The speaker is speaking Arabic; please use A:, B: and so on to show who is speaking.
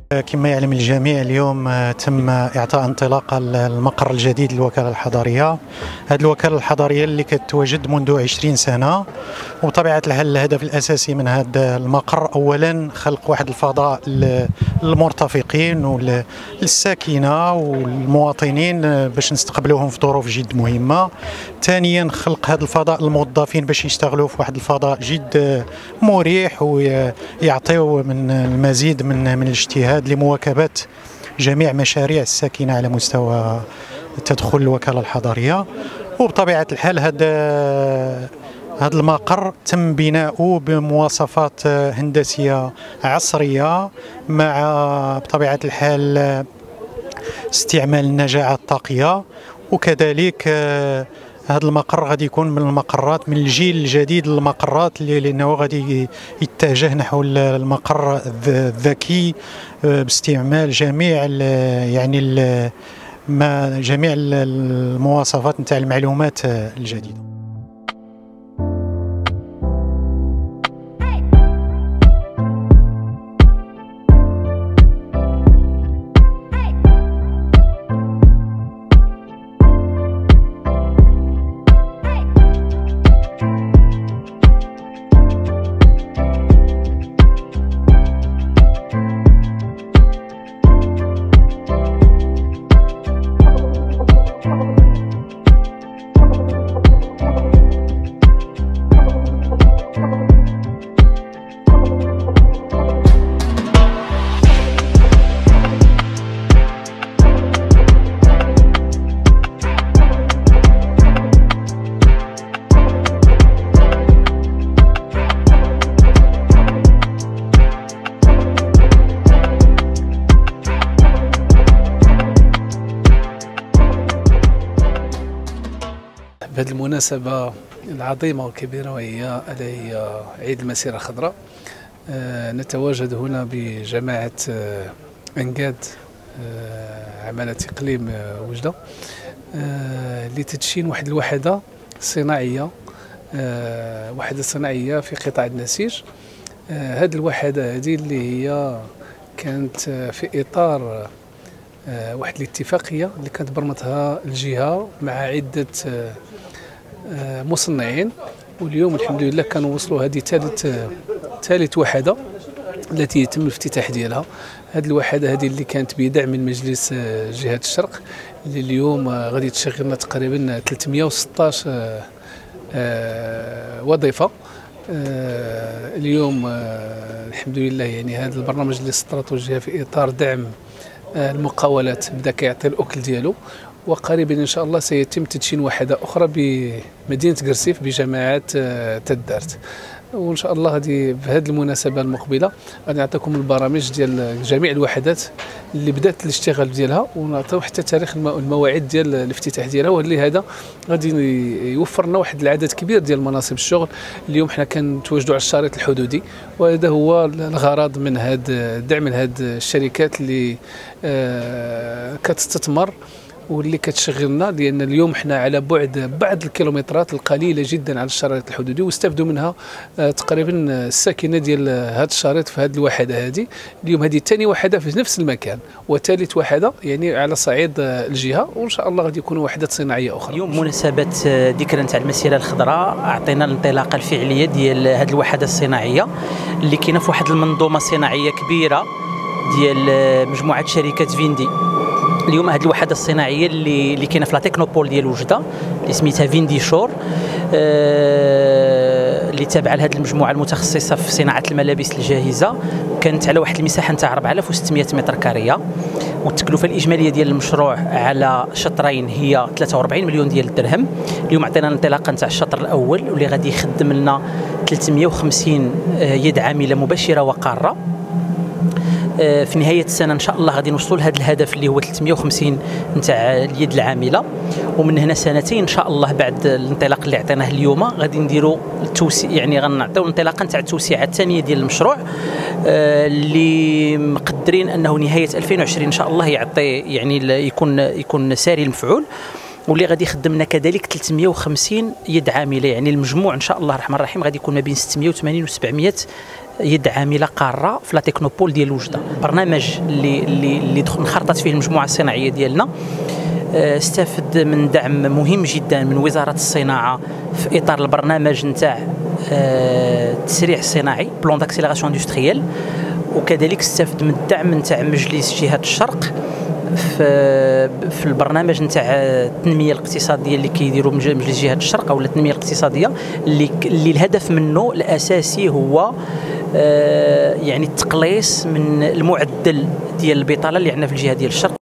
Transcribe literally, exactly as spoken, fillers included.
A: كما يعلم الجميع اليوم تم إعطاء انطلاقة المقر الجديد للوكالة الحضرية. هذه الوكالة الحضرية اللي كتواجد منذ عشرين سنة، وبطبيعة الحال الهدف الأساسي من هذا المقر أولا خلق واحد الفضاء للمرتفقين وللساكنة والمواطنين باش نستقبلوهم في ظروف جد مهمة. ثانيا خلق هذا الفضاء للموظفين باش يشتغلوا في واحد الفضاء جد مريح ويعطيو من المزيد من من الاجتهاد لمواكبة جميع مشاريع الساكنة على مستوى تدخل الوكالة الحضرية. وبطبيعة الحال هذا هذا المقر تم بناؤه بمواصفات هندسية عصرية مع بطبيعة الحال استعمال النجاعة الطاقية، وكذلك هذا المقر غادي يكون من المقرات من الجيل الجديد للمقرات اللي لانه غادي يتجه نحو المقر الذكي باستعمال جميع يعني ما جميع المواصفات نتاع المعلومات الجديده.
B: بهذه المناسبة العظيمة والكبيرة وهي هي عيد المسيرة الخضراء، آه نتواجد هنا بجماعة آه أنقاد آه عمالة إقليم آه وجدة آه لتدشين واحد الوحدة صناعية آه وحدة صناعية في قطاع النسيج. آه هذه الوحدة هذه اللي هي كانت آه في إطار آه واحد الاتفاقية اللي كانت برمتها الجهة مع عدة آه مصنعين، واليوم الحمد لله كانوا وصلوا هذه ثالث ثالث وحده التي يتم الافتتاح ديالها. هذه الوحده هذه اللي كانت بدعم من مجلس جهه الشرق اللي اليوم غادي تشغل لنا تقريبا ثلاثمئة وستة عشر وظيفه. اليوم الحمد لله يعني هذا البرنامج الاستراتيجي في اطار دعم المقاولات بدا كيعطي الاكل ديالو، وقريبا ان شاء الله سيتم تدشين وحده اخرى بمدينه قرسيف بجماعه تدارت. وان شاء الله غادي بهذه المناسبه المقبله غادي نعطيكم البرامج ديال جميع الوحدات اللي بدات الاشتغال ديالها، ونعطيو حتى تاريخ المواعيد ديال الافتتاح ديالها، واللي هذا غادي يوفر لنا واحد العدد كبير ديال مناصب الشغل. اليوم حنا كنتواجدوا على الشريط الحدودي، وهذا هو الغرض من هذا الدعم من هذه الشركات اللي آه كتستثمر واللي كتشغلنا، لان اليوم حنا على بعد بعض الكيلومترات القليله جدا على الشريط الحدودي، واستفدوا منها آه تقريبا الساكنه ديال هذا الشريط في هذه الوحده هذه. اليوم هذه ثاني وحده في نفس المكان وثالث وحده يعني على صعيد آه الجهه، وان شاء الله غادي يكونوا وحدات صناعيه اخرى.
C: اليوم مناسبه ذكرى نتاع المسيره الخضراء اعطينا الانطلاقه الفعليه ديال هذه الوحده الصناعيه اللي كاينه في واحد المنظومه صناعيه كبيره ديال مجموعه شركات فيندي. اليوم هذه الوحده الصناعيه اللي اللي كاينه في لا تكنوبول ديال وجده اللي سميتها فيندي شور، آه اللي تابعه لهذه المجموعه المتخصصه في صناعه الملابس الجاهزه، كانت على واحد المساحه نتاع أربعة آلاف وستمئة متر كاريه، والتكلفه الاجماليه ديال المشروع على شطرين هي ثلاثة وأربعين مليون ديال الدرهم. اليوم عطينا الانطلاقه نتاع الشطر الاول واللي غادي يخدم لنا ثلاثمئة وخمسين يد عامله مباشره وقاره. في نهايه السنه ان شاء الله غادي نوصلوا لهذا الهدف اللي هو ثلاثمئة وخمسين نتاع اليد العامله، ومن هنا سنتين ان شاء الله بعد الانطلاق اللي عطيناه اليوم غادي نديروا التوسيع، يعني غنعطيو الانطلاقه نتاع التوسعه الثانيه ديال المشروع اللي مقدرين انه نهايه ألفين وعشرين ان شاء الله يعطي يعني يكون يكون ساري المفعول، واللي غادي يخدم لنا كذلك ثلاثمئة وخمسين يد عامله. يعني المجموع ان شاء الله الرحمن الرحيم غادي يكون ما بين ستمئة وثمانين و سبعمئة يد عامله قاره في لا تكنوبول ديال وجده. برنامج اللي اللي اللي انخرطت فيه المجموعه الصناعيه ديالنا استفد من دعم مهم جدا من وزاره الصناعه في اطار البرنامج نتاع التسريع الصناعي بلان داكسيليراسيون اندستريال، وكذلك استفد من الدعم نتاع مجلس جهه الشرق في في البرنامج نتاع التنميه الاقتصاديه اللي كيديروا مجلس جهه الشرق او التنميه الاقتصاديه اللي اللي الهدف منه الاساسي هو يعني التقليص من المعدل ديال البطاله اللي عندنا في الجهه ديال الشرق.